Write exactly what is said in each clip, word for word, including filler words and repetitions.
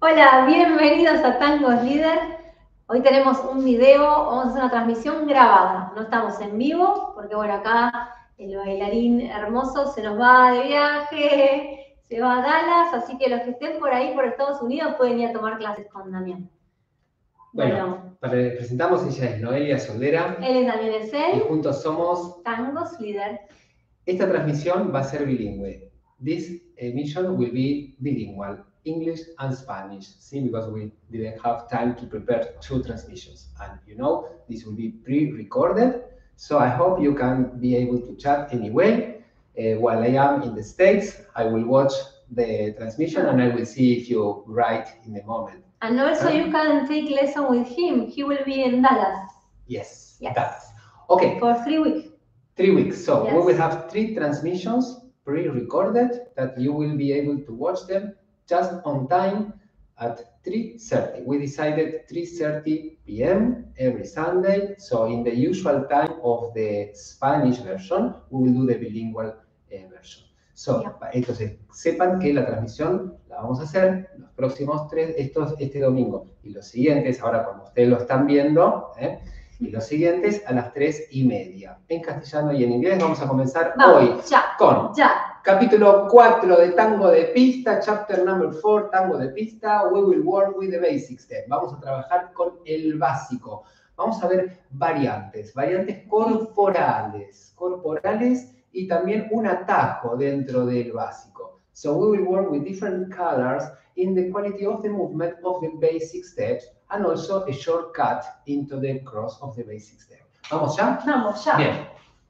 Hola, bienvenidos a Tangos Líder. Hoy tenemos un video, vamos a hacer una transmisión grabada. No estamos en vivo, porque bueno, acá el bailarín hermoso se nos va de viaje, se va a Dallas, así que los que estén por ahí, por Estados Unidos, pueden ir a tomar clases con Damián. Bueno, para presentamos, ella es Noelia Soldera. Él es Damián Essel. Y juntos somos Tangos Líder. Esta transmisión va a ser bilingüe. This emission will be bilingual, English and Spanish, see, because we didn't have time to prepare two transmissions. And you know, this will be pre-recorded, so I hope you can be able to chat anyway. Uh, while I am in the States, I will watch the transmission and I will see if you write in the moment. And also you can take lesson with him. He will be in Dallas. Yes, yes. Dallas. Okay. For three weeks. Three weeks. So yes. we will have three transmissions pre-recorded that you will be able to watch them just on time at three thirty. We decided three thirty p m every Sunday. So in the usual time of the Spanish version, we will do the bilingual uh, version. So, yeah. Entonces, sepan que la transmisión la vamos a hacer los próximos tres, estos, este domingo y los siguientes, ahora cuando ustedes lo están viendo, ¿eh? Y los siguientes a las tres y media. En castellano y en inglés vamos a comenzar vamos, hoy ya, con ya. capítulo cuatro de Tango de Pista, chapter number four, Tango de Pista, we will work with the basic step. Vamos a trabajar con el básico. Vamos a ver variantes, variantes corporales, corporales y también un atajo dentro del básico. So we will work with different colors in the quality of the movement of the basic steps and also a shortcut into the cross of the basic step. ¿Vamos ya? Vamos ya. Bien.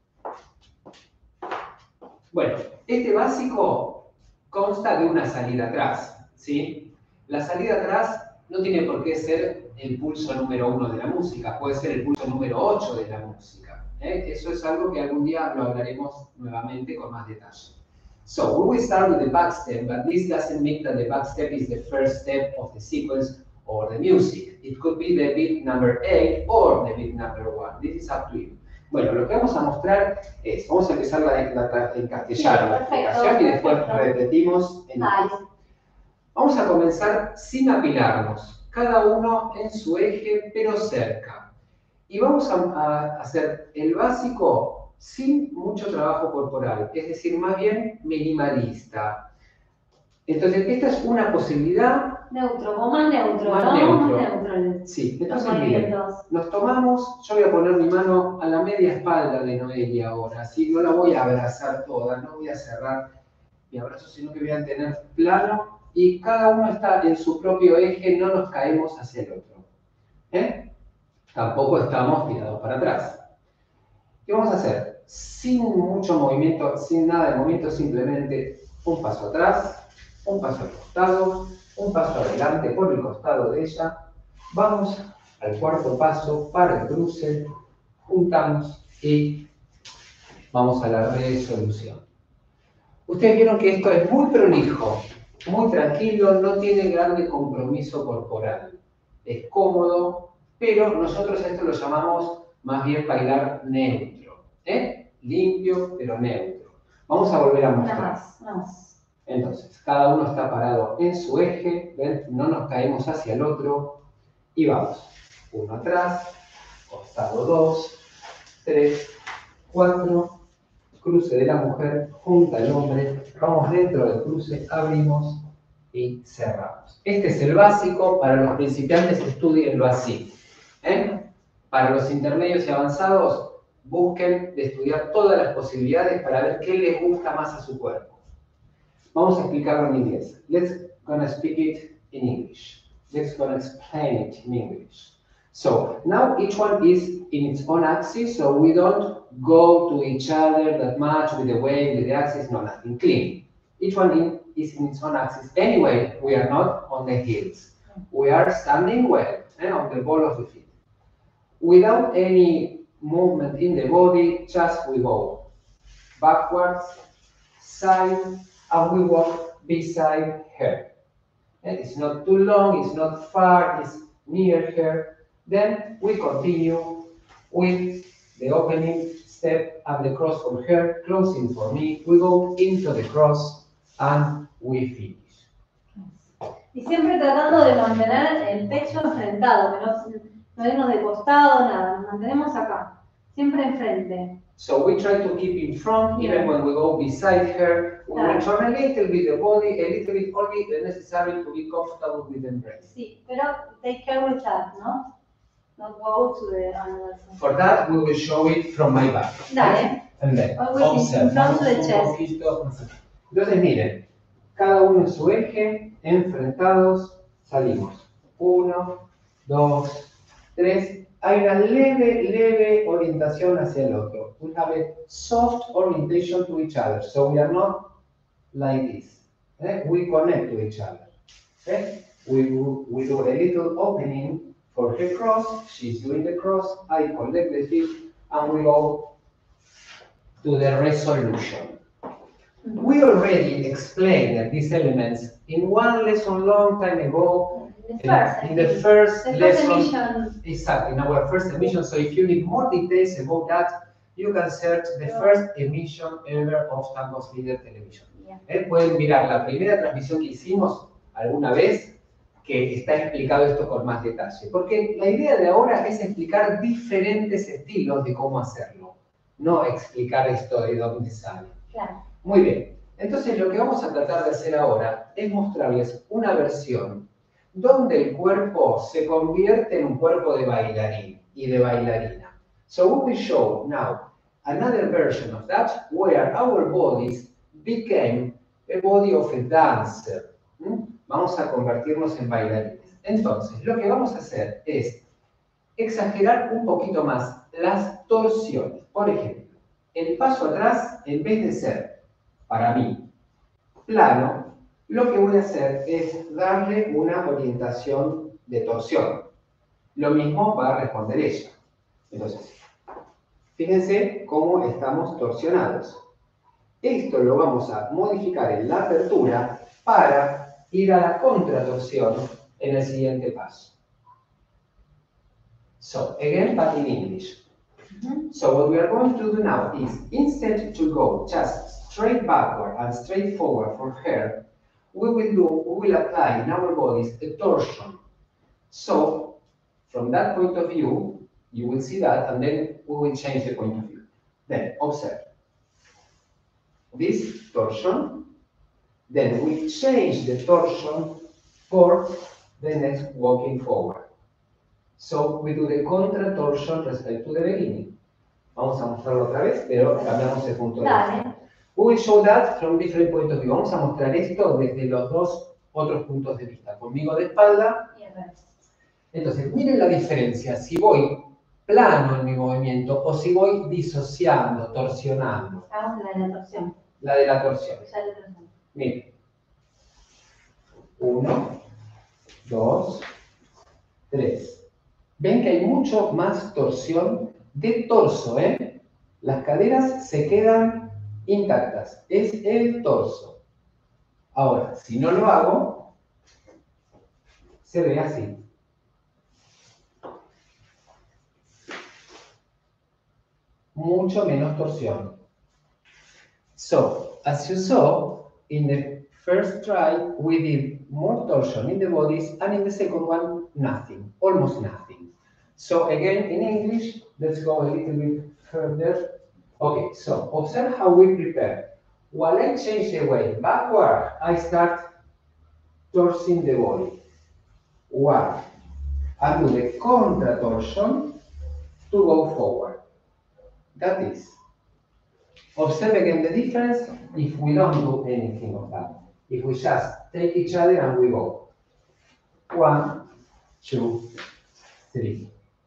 Bueno, este básico consta de una salida atrás, ¿sí? La salida atrás no tiene por qué ser el pulso número uno de la música, puede ser el pulso número ocho de la música. ¿eh? Eso es algo que algún día lo hablaremos nuevamente con más detalle. So we will start with the back step, but this doesn't mean that the back step is the first step of the sequence or the music. It could be the beat number eight or the beat number one. This is up to you. Bueno, lo que vamos a mostrar es, vamos a empezar la, la, en castellano, la explicación, y después repetimos en inglés. Vamos a comenzar sin apilarnos, cada uno en su eje, pero cerca. Y vamos a, a hacer el básico sin mucho trabajo corporal, es decir, más bien minimalista. Entonces, esta es una posibilidad. Neutro, o más neutro, más ¿no? neutro. Más neutro. Sí, entonces miren, nos tomamos, yo voy a poner mi mano a la media espalda de Noelia ahora, así no la voy a abrazar toda, no voy a cerrar mi abrazo, sino que voy a tener plano y cada uno está en su propio eje, no nos caemos hacia el otro. ¿Eh? Tampoco estamos tirados para atrás. ¿Qué vamos a hacer? Sin mucho movimiento, sin nada de movimiento, simplemente un paso atrás, un paso al costado, un paso adelante por el costado de ella. Vamos al cuarto paso para el cruce, juntamos y vamos a la resolución. Ustedes vieron que esto es muy prolijo, muy tranquilo, no tiene grande compromiso corporal. Es cómodo, pero nosotros a esto lo llamamos más bien bailar neutro, ¿eh? Limpio, pero neutro. Vamos a volver a mostrar. Más, más. Entonces, cada uno está parado en su eje, ¿ven? No nos caemos hacia el otro y vamos. Uno atrás, costado dos, tres, cuatro, cruce de la mujer, junta el hombre, vamos dentro del cruce, abrimos y cerramos. Este es el básico, para los principiantes estudienlo así. ¿eh? Para los intermedios y avanzados, busquen de estudiar todas las posibilidades para ver qué les gusta más a su cuerpo. Vamos a explicarlo en inglés. Let's gonna speak it in English. Let's gonna explain it in English. So, now each one is in its own axis, so we don't go to each other that much with the weight, with the axis, no, nothing. Clean. Each one in, is in its own axis. Anyway, we are not on the heels. We are standing well, eh, on the ball of the feet. Without any movement in the body, just we go backwards, side, and we walk beside her. And it's not too long, it's not far, it's near her. Then we continue with the opening step and the cross from her, closing for me. We go into the cross and we finish. Y siempre tratando de mantener el pecho enfrentado, que no, no irnos de costado, nada. Nos mantenemos acá, siempre enfrente. So we try to keep in front, Yeah. even when we go beside her. We Claro. will turn a little bit the body, a little bit only necessary to be comfortable with the embrace. Sí, pero take care with that, ¿no? Not go to the another side. For that, we will show it from my back. Dale. And then, Always in observe. front to the Vamos un chest. poquito. Entonces, miren, cada uno en su eje, enfrentados, salimos. Uno, dos, tres. Hay una leve, leve orientación hacia el otro. We have a soft orientation to each other. So we are not like this. Eh? We connect to each other. Okay? We, do, we do a little opening for her cross. She's doing the cross. I collect the feet. And we go to the resolution. We already explained these elements in one lesson long time ago. The first, in the first the first lesson, emission. exactly, in our first emission. So if you need more details about that, you can search the first emission ever of Tangos Leader Television. Yeah. Eh, pueden mirar la primera transmisión que hicimos alguna vez, que está explicado esto con más detalle. Porque la idea de ahora es explicar diferentes estilos de cómo hacerlo, no explicar esto de dónde sale. Claro. Muy bien. Entonces lo que vamos a tratar de hacer ahora es mostrarles una versión donde el cuerpo se convierte en un cuerpo de bailarín y de bailarina. So we will show now another version of that where our bodies became a body of a dancer. ¿Mm? Vamos a convertirnos en bailarines. Entonces, lo que vamos a hacer es exagerar un poquito más las torsiones. Por ejemplo, el paso atrás, en vez de ser, para mí, plano, lo que voy a hacer es darle una orientación de torsión. Lo mismo va a responder ella. Entonces, fíjense cómo estamos torsionados. Esto lo vamos a modificar en la apertura para ir a la contratorsión en el siguiente paso. So, again, but in English. Mm-hmm. So what we are going to do now is, instead to go just straight backward and straight forward for her, we will do, we will apply in our bodies a torsion. So, from that point of view, you will see that, and then we will change the point of view. Then, observe. This torsion, then we change the torsion for the next walking forward. So, we do the contra torsion respect to the beginning. Vamos a mostrarlo otra vez, pero cambiamos el punto de vista. We will show that from different point of view. Vamos a mostrar esto desde los dos otros puntos de vista. Conmigo de espalda. Entonces, miren la diferencia. Si voy plano en mi movimiento o si voy disociando, torsionando. Hagamos la de la torsión. La de la torsión. La de la torsión. Miren. Uno, dos, tres. Ven que hay mucho más torsión de torso, ¿eh? Las caderas se quedan intactas. Es el torso. Ahora, si no lo hago, se ve así. Mucho menos torsión. So, as you saw, in the first try, we did more torsion in the bodies, and in the second one, nothing, almost nothing. So again, in English, let's go a little bit further. Okay, so observe how we prepare. While I change the weight backward, I start torsing the body. One. I do the contra torsion to go forward. That is. Observe again the difference if we don't do anything of that. If we just take each other and we go. One, two, three.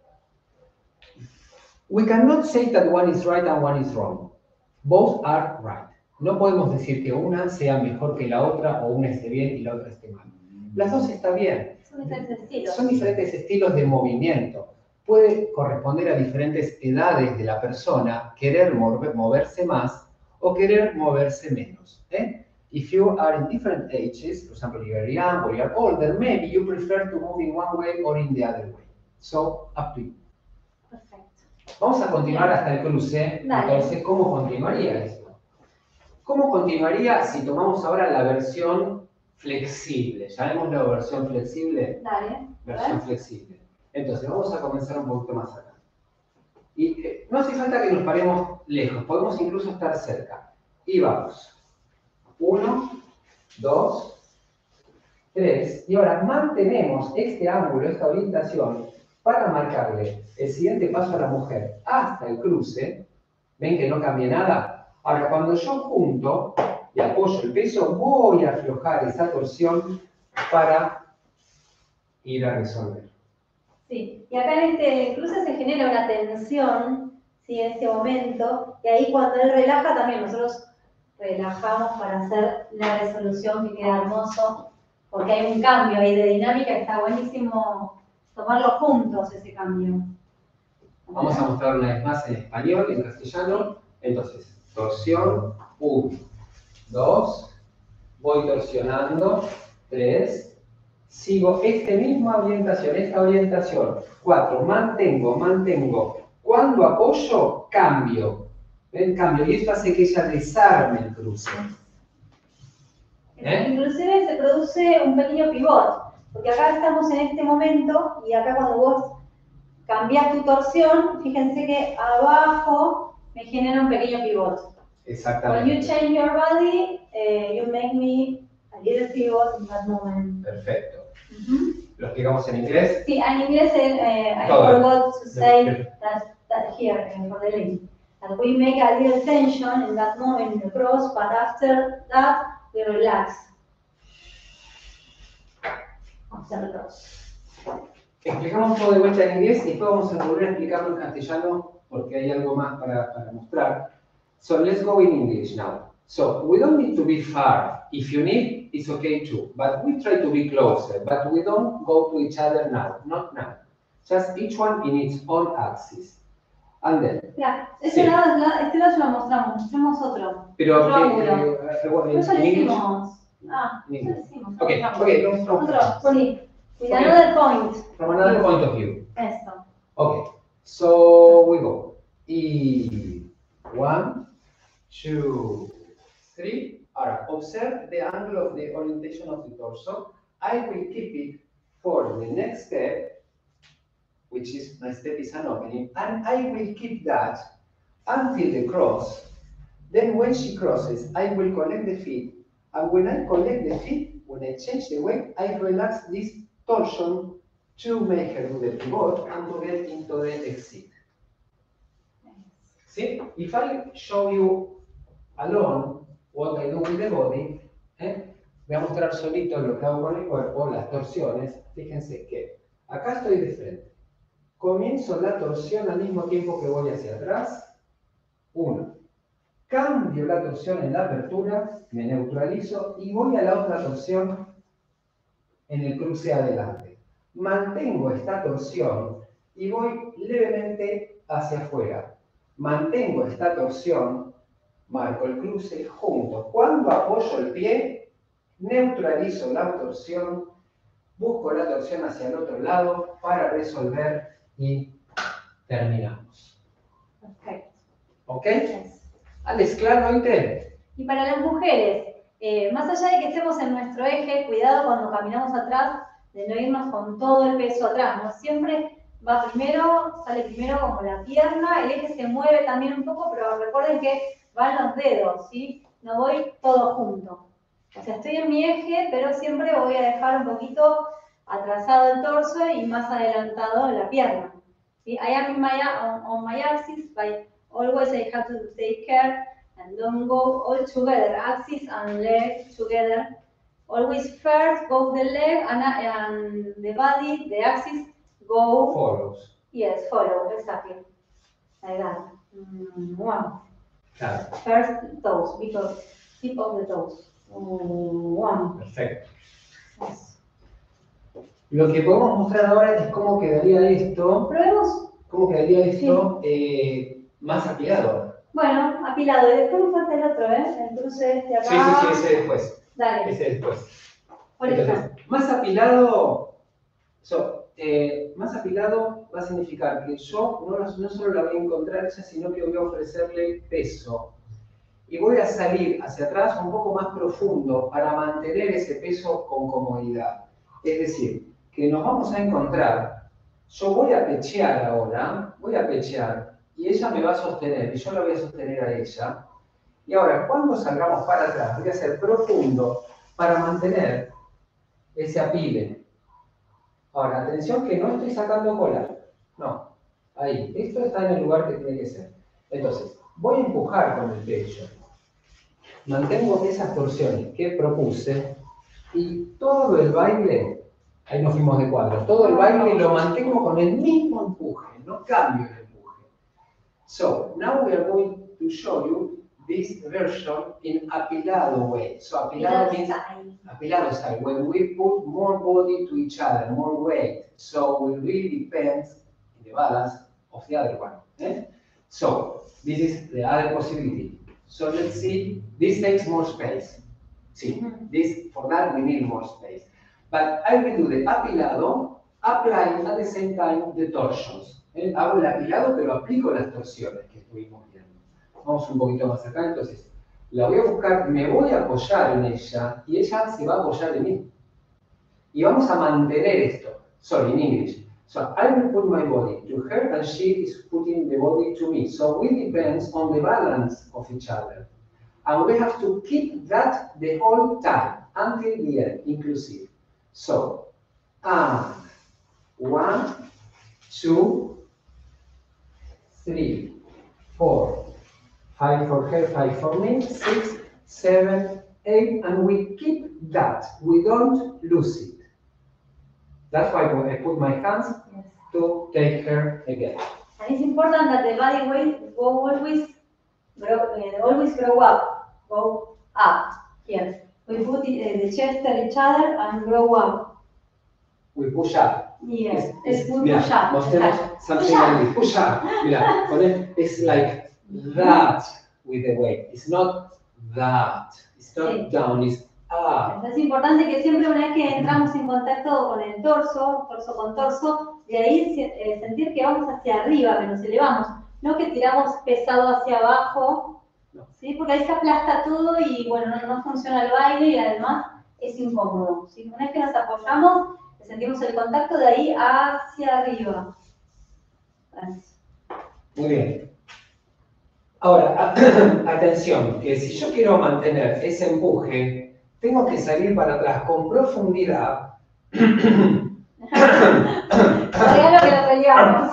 We cannot say that one is right and one is wrong. Both are right. No podemos decir que una sea mejor que la otra o una esté bien y la otra esté mal. Las dos están bien. Son diferentes estilos. Son diferentes estilos de movimiento. Puede corresponder a diferentes edades de la persona, querer moverse más o querer moverse menos. ¿eh? If you are in different ages, for example, you are young or you are older, maybe you prefer to move in one way or in the other way. So, up to you. Perfecto. Vamos a continuar hasta el cruce. Dale. Entonces, ¿cómo continuaría esto? ¿Cómo continuaría si tomamos ahora la versión flexible. Llamemos la versión flexible. Dale. Versión flexible. Entonces, vamos a comenzar un poquito más acá. Y eh, no hace falta que nos paremos lejos, podemos incluso estar cerca. Y vamos. Uno, dos, tres. Y ahora mantenemos este ángulo, esta orientación, para marcarle el siguiente paso a la mujer hasta el cruce. ¿Ven que no cambia nada? Ahora, cuando yo junto y apoyo el peso, voy a aflojar esa torsión para ir a resolver. Sí, y acá en este cruce se genera una tensión, ¿sí? En este momento, y ahí cuando él relaja también nosotros relajamos para hacer la resolución que queda hermoso, porque hay un cambio ahí de dinámica que está buenísimo tomarlo juntos ese cambio. Vamos a mostrar una vez más en español, en castellano. Entonces, torsión, uno, dos, voy torsionando, tres, sigo esta misma orientación, esta orientación, cuatro, mantengo, mantengo. Cuando apoyo, cambio. ¿Ven? Cambio. Y esto hace que ella desarme el cruce. ¿Eh? Inclusive se produce un pequeño pivot, porque acá estamos en este momento y acá cuando vos cambias tu torsión, fíjense que abajo me genera un pequeño pivot. Exactamente. When you change your body, uh, you make me a little pivot in that moment. Perfecto. Uh-huh. ¿Lo explicamos en inglés? Sí, en inglés uh, I Todo. forgot to say that, that here uh, for the link. That we make a little tension in that moment in the cross, but after that we relax. After the cross. Explicamos todo de vuelta en inglés y después vamos a volver a explicarlo en castellano porque hay algo más para, para mostrar. So let's go in English now. So we don't need to be far. If you need, it's okay too. But we try to be closer. But we don't go to each other now. Not now. Just each one in its own axis. And then. Mira, este, sí. lado, este lado ya lo mostramos. Mostramos otro. Pero otro que, ángulo. Eh, Eso lo hicimos. Ah, eso lo hicimos. Okay, okay, no, no. Otro, sí. With okay. Another point. From another point of view. Eso. Okay, so we go. E, one, two, three. Ahora, observe the angle of the orientation of the torso. I will keep it for the next step, which is, my step is an opening, and I will keep that until the cross. Then when she crosses, I will connect the feet, and when I connect the feet, when I change the weight, I relax this torsion to make her do the pivot and to get into the exit. See? If I show you alone what I do with the body, ¿eh? Voy a mostrar solito lo que hago con el cuerpo, las torsiones. Fíjense que acá estoy de frente. Comienzo la torsión al mismo tiempo que voy hacia atrás. Uno. Cambio la torsión en la apertura, me neutralizo y voy a la otra torsión en el cruce adelante. Mantengo esta torsión y voy levemente hacia afuera. Mantengo esta torsión, marco el cruce juntos. Cuando apoyo el pie, neutralizo la torsión, busco la torsión hacia el otro lado para resolver y terminamos. Perfecto. ¿Ok? Alex, claro, ¿oíste? Y para las mujeres, eh, más allá de que estemos en nuestro eje, cuidado cuando caminamos atrás, de no irnos con todo el peso atrás, ¿no? Siempre va primero, sale primero como la pierna, el eje se mueve también un poco, pero recuerden que van los dedos, ¿sí? No voy todo junto. O sea, estoy en mi eje, pero siempre voy a dejar un poquito atrasado el torso y más adelantado la pierna. ¿Sí? I am in my, on, on my axis, but always I have to take care and don't go all together, axis and leg together. Always first go the leg and, and the body, the axis, go. Follows. Yes, follow, exactly. Like that. Mm, one. Claro. First toes, because tip of the toes. Mm, one. Perfecto. Yes. Lo que podemos mostrar ahora es cómo quedaría esto. ¿Probemos? ¿Cómo quedaría esto Sí. eh, más apilado? Bueno, apilado. Y después nos falta el otro, ¿eh? El cruce este acá. Sí, sí, sí, ese después. Dale. Ese después. Por Entonces, eso. más apilado, so, eh, más apilado va a significar que yo no, no solo la voy a encontrar ella, sino que voy a ofrecerle peso. y voy a salir hacia atrás un poco más profundo para mantener ese peso con comodidad. Es decir, que nos vamos a encontrar, yo voy a pechear ahora, voy a pechear, y ella me va a sostener, y yo la voy a sostener a ella. Y ahora, cuando salgamos para atrás, voy a hacer profundo para mantener ese apile. Ahora, atención que no estoy sacando cola. No, ahí. Esto está en el lugar que tiene que ser. Entonces, voy a empujar con el pecho. Mantengo esas torsiones que propuse y todo el baile, ahí nos fuimos de cuadro, todo el baile lo mantengo con el mismo empuje, no cambio el empuje. So, now we are going to show you this version in apilado way. So apilado means apilado style, when we put more body to each other, more weight. So it really depends on the balance of the other one. Eh? So this is the other possibility. So let's see, this takes more space. See, this, for that we need more space. But I will do the apilado, applying at the same time the torsions. Eh? Hago el apilado, pero aplico las torsiones que estuvimos viendo. Vamos un poquito más acá, entonces la voy a buscar, me voy a apoyar en ella y ella se va a apoyar en mí. Y vamos a mantener esto. Sorry, in English. So I will put my body to her and she is putting the body to me. So it depends on the balance of each other. And we have to keep that the whole time, until the end, inclusive. So, and one, two, three, four, five for her, five for me, six, seven, eight, and we keep that. We don't lose it. That's why when I put my hands yes. to take her again. And it's important that the body weight will always grow, uh, always grow up, go up. Here, we put it, uh, the chest at each other and grow up. We push up. Yes, it's, it's we mira, push up. Mostremos something like this. Push up. Mira, it's like that with the weight. It's not that. It's not sí. down. It's up. Es importante que siempre una vez que entramos en contacto con el torso, torso con torso, de ahí eh, sentir que vamos hacia arriba, que nos elevamos, no que tiramos pesado hacia abajo, no. ¿sí? Porque ahí se aplasta todo y bueno, no, no funciona el baile y además es incómodo. ¿sí? Una vez que nos apoyamos, sentimos el contacto de ahí hacia arriba. Gracias. Muy bien. Ahora, atención, que si yo quiero mantener ese empuje, tengo que salir para atrás con profundidad. Todavía que lo peleamos.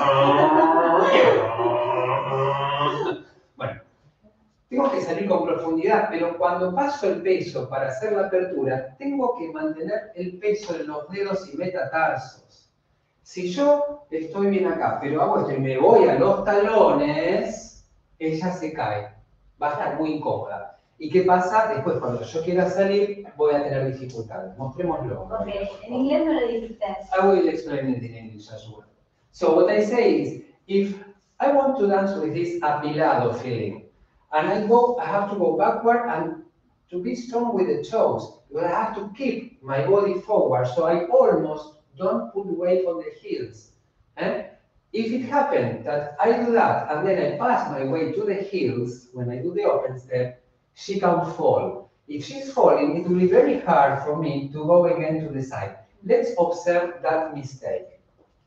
Bueno, tengo que salir con profundidad, pero cuando paso el peso para hacer la apertura, tengo que mantener el peso en los dedos y metatarsos. Si yo estoy bien acá, pero hago esto y me voy a los talones, ella se cae. Va a estar muy incómoda. ¿Y qué pasa? Después, cuando yo quiera salir, voy a tener dificultades. Mostrémoslo. Ok, en inglés no lo dijiste. I will explain it in English as well. So what I say is, if I want to dance with this apilado feeling, and I go, I have to go backward and to be strong with the toes, but I have to keep my body forward, so I almost don't put weight on the heels. Eh? If it happens that I do that, and then I pass my way to the heels, when I do the open step, she can fall. If she's falling, it will be very hard for me to go again to the side. Let's observe that mistake.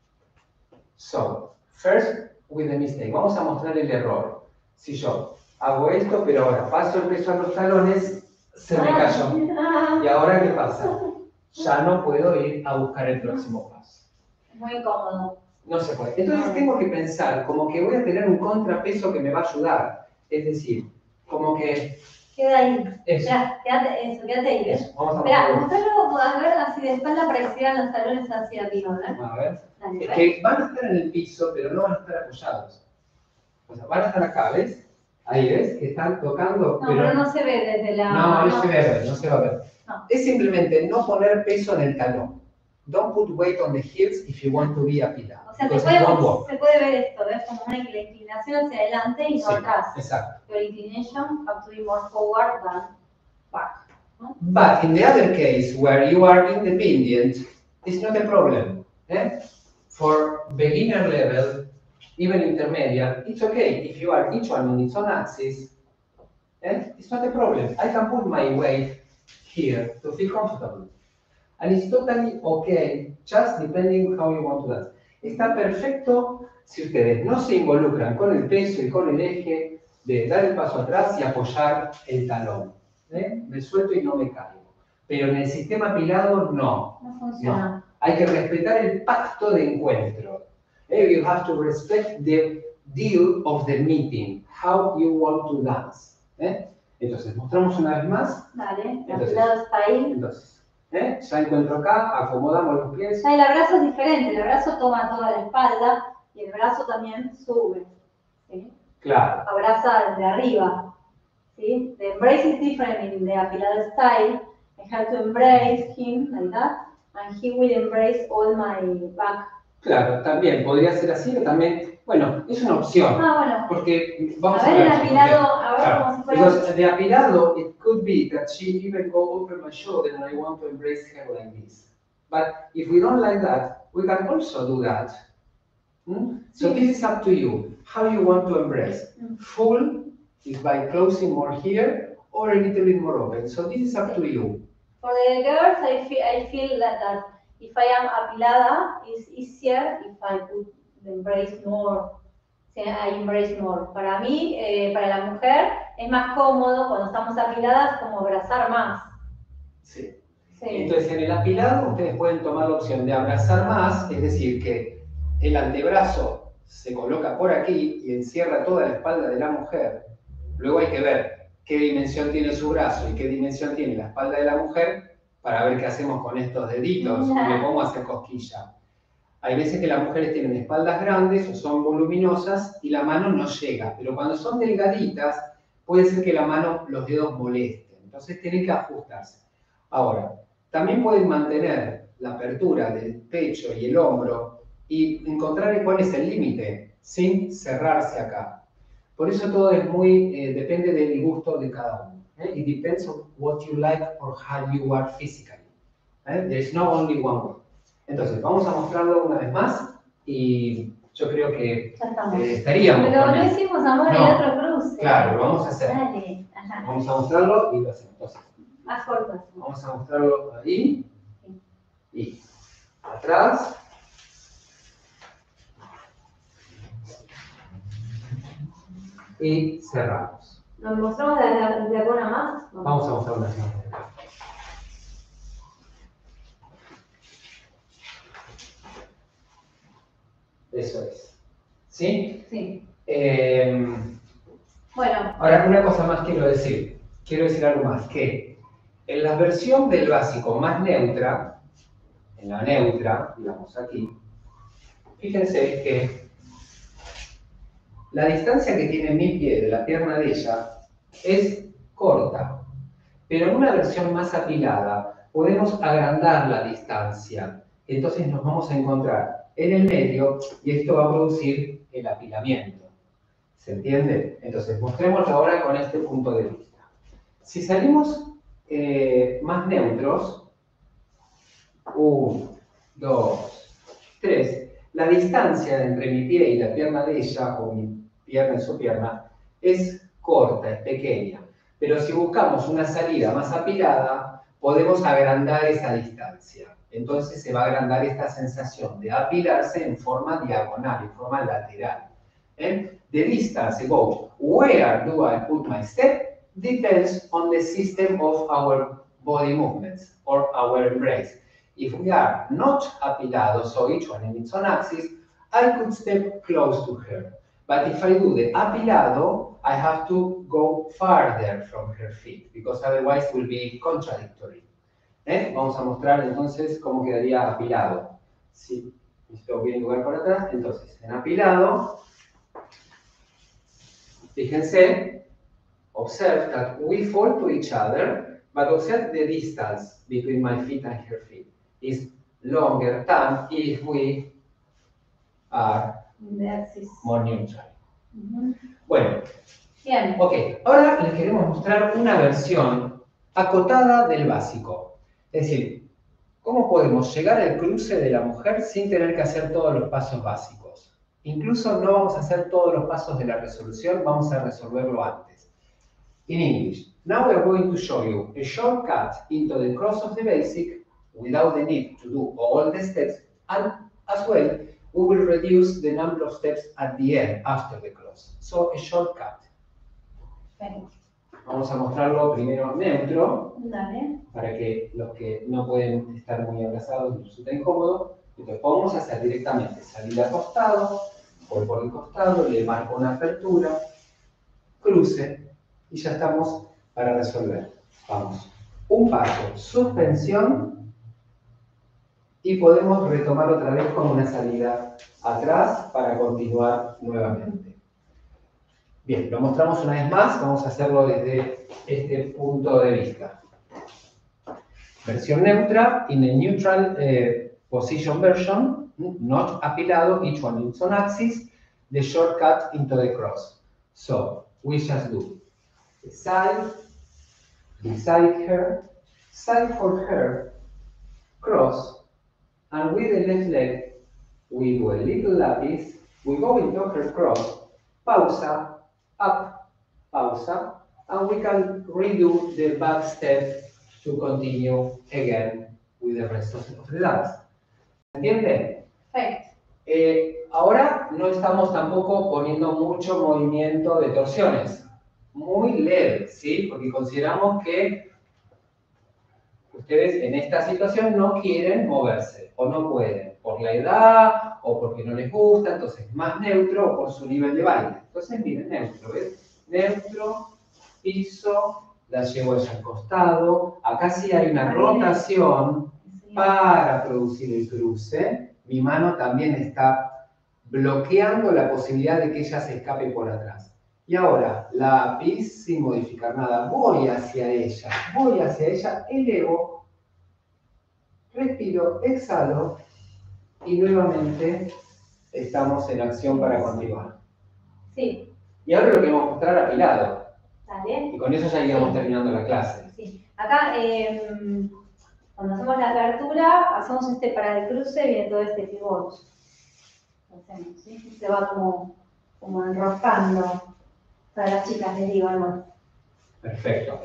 So, first with the mistake. Vamos a mostrar el error. Si yo hago esto, pero ahora paso el peso a los talones, se me cayó. ¿Y ahora qué pasa? Ya no puedo ir a buscar el próximo paso. Muy cómodo. No se puede. Entonces tengo que pensar como que voy a tener un contrapeso que me va a ayudar. Es decir, como que... Queda ahí. Eso. Ya, quédate, eso, quédate ahí. Eso. Vamos a Espera, mostrarlo, podés ver así de espalda para que se vean los talones hacia arriba, ¿no? A ver. Dale, es que van a estar en el piso, pero no van a estar apoyados. O sea, van a estar acá, ¿ves? Ahí, ¿ves? Que están tocando. No, pero, pero no se ve desde la... No, no, no se ve, no se va a ver. No. Es simplemente no poner peso en el talón. Don't put weight on the heels if you want to be apilado. O sea, se puede, se puede ver esto, ¿ves? Como una inclinación hacia adelante y no sí, atrás. Exacto. Your inclination have to be more forward than back. ¿no? But in the other case, where you are independent, it's not a problem. Eh? For beginner level, even intermediate, it's okay if you are each one on its own axis. Eh? It's not a problem. I can put my weight here to feel comfortable. And it's totally okay, just depending how you want to dance. Está perfecto si ustedes no se involucran con el peso y con el eje de dar el paso atrás y apoyar el talón. ¿Eh? Me suelto y no me caigo. Pero en el sistema apilado, no. No funciona. No. Hay que respetar el pacto de encuentro. Eh, You have to respect the deal of the meeting, how you want to dance. ¿Eh? Entonces, mostramos una vez más. Dale, Entonces, apilado está ahí. Entonces, ¿eh? Ya encuentro acá, acomodamos los pies. Ya el abrazo es diferente, el abrazo toma toda la espalda y el brazo también sube. ¿Sí? Claro. Abraza desde arriba. ¿Sí? The embrace is different in the apilado style. I have to embrace him like that, and he will embrace all my back. Claro, también podría ser así, o también, bueno, es una opción. Ah, bueno. Porque vamos A a ver el ver. apilado, a ver Claro. cómo se fuera. Because the apilado, it could be that she even go over my shoulder and I want to embrace her like this. But if we don't like that, we can also do that. Hmm? So this is up to you, how you want to embrace. Full is by closing more here or a little bit more open. So this is up to you. For the girls, I feel, I feel that, that if I am apilada, it's easier if I put the embrace more. I embrace more. Para mí, eh, para la mujer, es más cómodo cuando estamos apiladas como abrazar más. Sí. Sí. Entonces, en el apilado, ustedes pueden tomar la opción de abrazar más, es decir, que el antebrazo se coloca por aquí y encierra toda la espalda de la mujer. Luego hay que ver qué dimensión tiene su brazo y qué dimensión tiene la espalda de la mujer para ver qué hacemos con estos deditos y le pongo a hacer cosquilla. Hay veces que las mujeres tienen espaldas grandes o son voluminosas y la mano no llega, pero cuando son delgaditas puede ser que la mano, los dedos molesten, entonces tienen que ajustarse. Ahora, también pueden mantener la apertura del pecho y el hombro y encontrar cuál es el límite sin cerrarse acá. Por eso todo es muy, eh, depende del gusto de cada uno. Eh? It depends on what you like or how you are physically. Eh? There is no only one way. Entonces, vamos a mostrarlo una vez más y yo creo que eh, estaríamos. Pero con no él. hicimos amor No. y otro cruce. Claro, lo vamos a hacer. Dale. Ajá. Vamos a mostrarlo y lo hacemos. Entonces, Más corto. vamos a mostrarlo ahí y atrás. Y cerramos. ¿Nos mostramos de, de alguna más? No. Vamos a mostrar una más. Eso es. ¿Sí? Sí. Eh, Bueno. Ahora, una cosa más quiero decir. Quiero decir algo más. Que en la versión del básico más neutra, en la neutra, digamos aquí, fíjense que la distancia que tiene mi pie de la pierna de ella es corta, pero en una versión más apilada podemos agrandar la distancia. Entonces nos vamos a encontrar en el medio y esto va a producir el apilamiento. ¿Se entiende? Entonces mostrémoslo ahora con este punto de vista. Si salimos eh, más neutros, uno, dos, tres, la distancia entre mi pie y la pierna de ella, o mi pierna y su pierna, es corta, es pequeña. Pero si buscamos una salida más apilada, podemos agrandar esa distancia. Entonces se va a agrandar esta sensación de apilarse en forma diagonal, en forma lateral. ¿Eh? The distance goes, where do I put my step? Depends on the system of our body movements or our embrace. If we are not apilados, so each one in its own axis, I could step close to her. But if I do the apilado, I have to go farther from her feet, because otherwise it will be contradictory. ¿Eh? Vamos a mostrar entonces cómo quedaría apilado. Si esto viene lugar por atrás, entonces en apilado, fíjense, observe that we fall to each other, but observe the distance between my feet and her feet is longer than if we are more neutral. Uh-huh. Bueno, bien. Ok, ahora les queremos mostrar una versión acotada del básico. Es decir, ¿cómo podemos llegar al cruce de la mujer sin tener que hacer todos los pasos básicos? Incluso no vamos a hacer todos los pasos de la resolución, vamos a resolverlo antes. in English. Now we are going to show you a shortcut into the cross of the basic without the need to do all the steps, and as well, we will reduce the number of steps at the end after the cross. So a shortcut. Perfecto. Vamos a mostrarlo primero neutro, Dale. para que los que no pueden estar muy abrazados y resulta incómodo. Entonces vamos a hacer directamente salir acostado, voy por el costado, le marco una apertura, cruce y ya estamos para resolver. Vamos, un paso, suspensión y podemos retomar otra vez con una salida atrás para continuar nuevamente. Bien, lo mostramos una vez más, vamos a hacerlo desde este punto de vista. Versión neutra, in a neutral uh, position version, not apilado, each one in its own axis, the shortcut into the cross. So, we just do the side, beside her, side for her, cross, and with the left leg, we do a little lapis, we go into her cross, pausa, up, pausa, and we can redo the back step to continue again with the rest of the dance. ¿Entienden? Perfecto. Eh, ahora no estamos tampoco poniendo mucho movimiento de torsiones. Muy leve, ¿sí? Porque consideramos que ustedes en esta situación no quieren moverse o no pueden, por la edad o porque no les gusta, entonces más neutro o por su nivel de baile. Entonces miren, neutro, ¿ves? Neutro, piso, la llevo allá al costado. Acá sí hay una rotación para producir el cruce. Mi mano también está bloqueando la posibilidad de que ella se escape por atrás. Y ahora, lápiz, sin modificar nada, voy hacia ella, voy hacia ella, elevo, respiro, exhalo y nuevamente estamos en acción para continuar. Sí. Y ahora lo queremos mostrar apilado. Dale. Y con eso ya iríamos terminando la clase. Sí. Acá, eh, cuando hacemos la apertura, hacemos este para el cruce, viene todo este pivot. Lo hacemos, ¿sí? Se va como, como enroscando. Para las chicas, les digo, ¿no? Perfecto.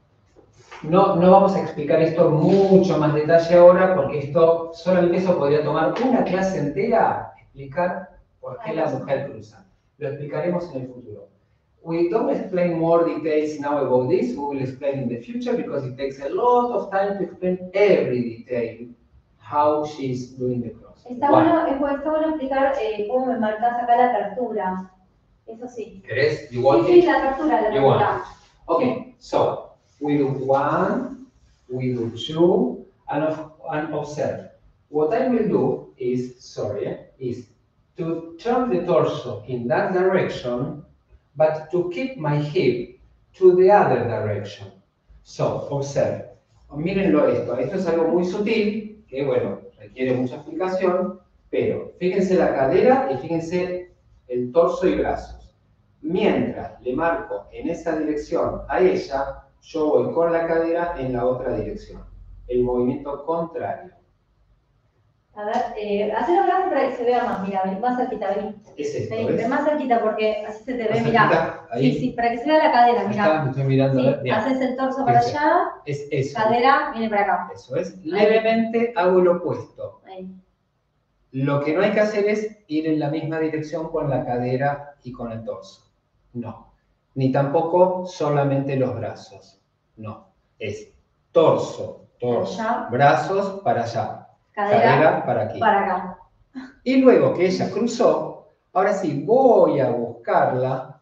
No, no vamos a explicar esto mucho más detalle ahora, porque esto, solamente eso podría tomar una clase entera, explicar por qué la mujer cruza. Lo explicaremos en el futuro. We don't explain more details now about this, we will explain in the future, because it takes a lot of time to explain every detail, how she's doing the cross. Está bueno, es, está bueno explicar eh, cómo me marcas acá la apertura. Eso sí. ¿Querés? You want Sí, it? sí, la apertura, la You want apertura. it. Okay, so we do one, we do two, and, of, and observe. What I will do is, sorry, is to turn the torso in that direction, but to keep my hip to the other direction. So, observe. Mírenlo esto. Esto es algo muy sutil, que bueno, requiere mucha explicación, pero fíjense la cadera y fíjense el torso y brazos. Mientras le marco en esa dirección a ella, yo voy con la cadera en la otra dirección. El movimiento contrario. A ver, eh, hacelo grande para que se vea más, mira, ven, más cerquita, vení. Es esto, Vení, ¿ves? ven más cerquita porque así se te ve, Más mira. cerquita, ahí. Sí, sí, para que se vea la cadera, Ahí mira. está, me estoy mirando. Sí, a ver, bien. haces el torso para Fíjense. allá, Es eso. cadera viene para acá. Eso es. Levemente hago lo opuesto. Ahí. Lo que no hay que hacer es ir en la misma dirección con la cadera y con el torso. No. Ni tampoco solamente los brazos. No. Es torso, torso, Allá. brazos para allá. Cadera, Cadera para aquí. para acá. Y luego que ella cruzó, ahora sí voy a buscarla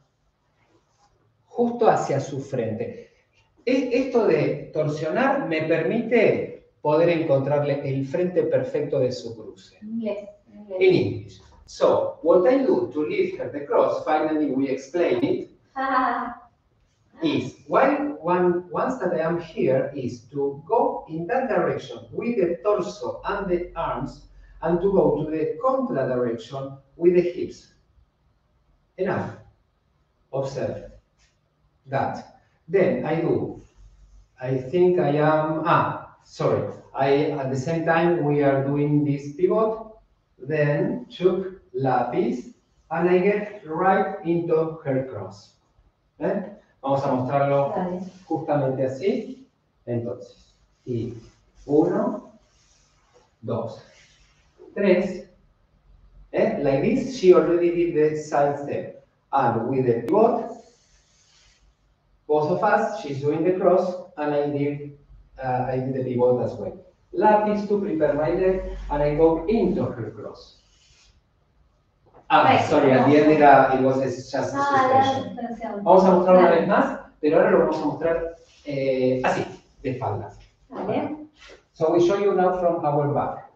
justo hacia su frente. Es- Esto de torsionar me permite poder encontrarle el frente perfecto de su cruce. En inglés. En In inglés. English. So, what I do to lead her the cross, finally we explain it, Ah, is while one, once that I am here is to go in that direction with the torso and the arms and to go to the contra direction with the hips. Enough. Observe that. Then I do, I think I am, ah, sorry. I, at the same time we are doing this pivot, then took lapis and I get right into her cross. ¿Eh? Vamos a mostrarlo Dale. justamente así. Entonces, y uno, dos, tres. Eh? Like this, she already did the side step. And with the pivot, both of us, she's doing the cross, and I did, uh, I did the pivot as well. Lapis to prepare my leg, and I go into her cross. Ah, Right. sorry, at the end it, uh, it was just a Ah, suspension. la suspensión. Vamos a mostrar una Dale. vez más, pero ahora lo vamos a mostrar eh, así, de espaldas. Vale. So we show you now from our back.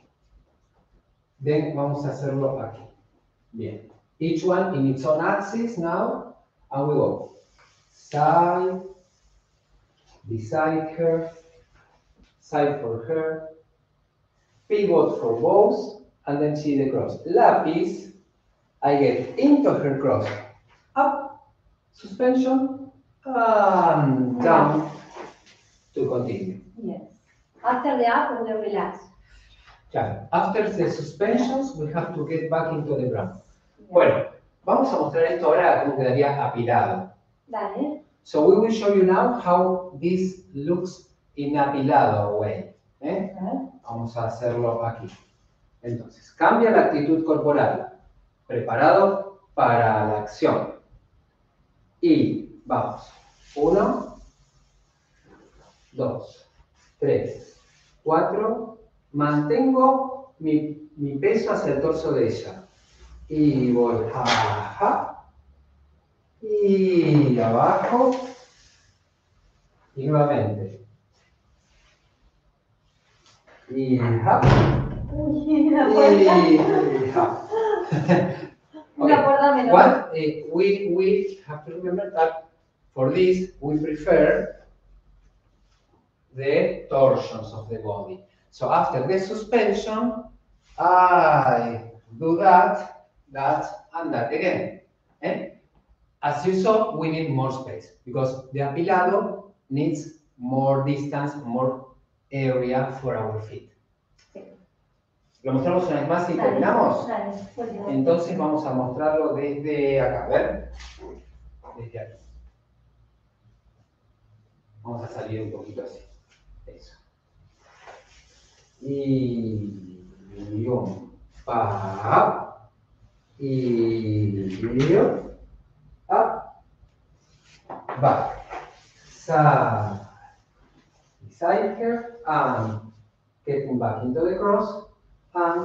Then vamos a hacerlo aquí. Bien. Each one in its own axis now, and we go side, beside her, side for her, pivot for both, and then see the cross. Lapis, I get into her cross, up, suspension, and down to continue. Yes. After the up, we relax. Claro. After the suspensions, we have to get back into the ground. Bueno, vamos a mostrar esto ahora cómo quedaría apilado. Dale. So we will show you now how this looks in apilado way. ¿eh? Vamos a hacerlo aquí. Entonces, cambia la actitud corporal. Preparado para la acción. Y vamos. Uno, dos, tres, cuatro. Mantengo mi, mi peso hacia el torso de ella. Y voy, ajá. Y abajo. Y nuevamente. Y ajá. Uy, la Y puerta. ajá. Una puerta menor. What uh, we we have to remember that for this we prefer the torsions of the body. So after the suspension, I do that, that, and that again. Eh? As you saw, we need more space because the apilado needs more distance, more area for our feet. ¿Lo mostramos una vez más y terminamos? Dale, dale. Entonces vamos a mostrarlo desde acá, a ver. Desde aquí. Vamos a salir un poquito así. Eso. Y un pa y up, back, side, beside her, and getting back into the cross, and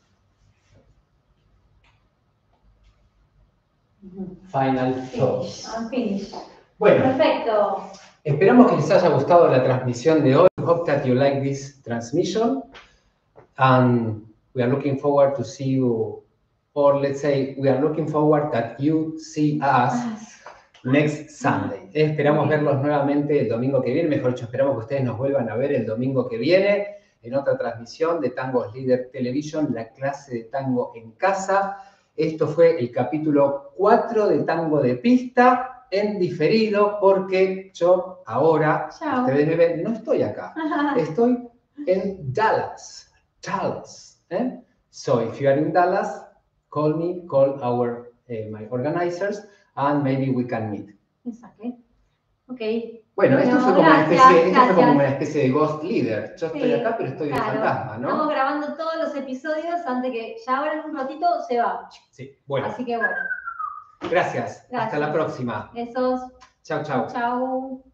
final Finish. toss. I'm finished. Bueno. Perfecto. Esperamos que les haya gustado la transmisión de hoy. Hope that you like this transmission. And we are looking forward to see you, or let's say, we are looking forward that you see us next Sunday. Esperamos verlos nuevamente el domingo que viene. Mejor dicho, esperamos que ustedes nos vuelvan a ver el domingo que viene en otra transmisión de Tangos Líder Television, la clase de tango en casa. Esto fue el capítulo cuatro de Tango de Pista. En diferido, porque yo ahora, Chao. ustedes me ven, no estoy acá, estoy en Dallas, Dallas. Eh? So if you are in Dallas, call me, call our uh, my organizers, and maybe we can meet. Exactly. Ok. Bueno, esto, Bueno, fue, como una gracias, especie, esto fue como gracias. una especie de ghost leader. Yo estoy Sí, acá, pero estoy de claro. fantasma, ¿no? Estamos grabando todos los episodios antes que ya ahora en un ratito se va. Sí, bueno. Así que bueno. Gracias. Gracias. Hasta la próxima. Besos. Chao, chao. Chao.